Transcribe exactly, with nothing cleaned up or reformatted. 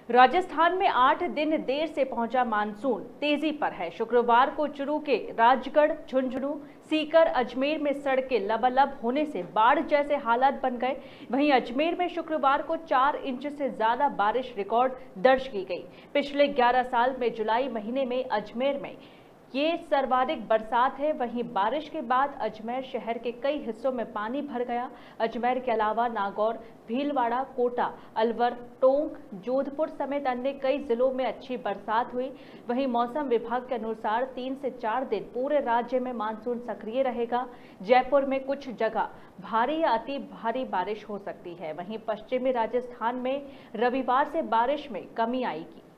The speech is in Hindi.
राजस्थान में आठ दिन देर से पहुंचा मानसून तेजी पर है। शुक्रवार को चूरू के राजगढ़, झुंझुनू, सीकर, अजमेर में सड़कें लबालब होने से बाढ़ जैसे हालात बन गए। वहीं अजमेर में शुक्रवार को चार इंच से ज्यादा बारिश रिकॉर्ड दर्ज की गई। पिछले ग्यारह साल में जुलाई महीने में अजमेर में ये सर्वाधिक बरसात है। वहीं बारिश के बाद अजमेर शहर के कई हिस्सों में पानी भर गया। अजमेर के अलावा नागौर, भीलवाड़ा, कोटा, अलवर, टोंक, जोधपुर समेत अन्य कई जिलों में अच्छी बरसात हुई। वहीं मौसम विभाग के अनुसार तीन से चार दिन पूरे राज्य में मानसून सक्रिय रहेगा। जयपुर में कुछ जगह भारी या अति भारी बारिश हो सकती है। वहीं पश्चिमी राजस्थान में रविवार से बारिश में कमी आएगी।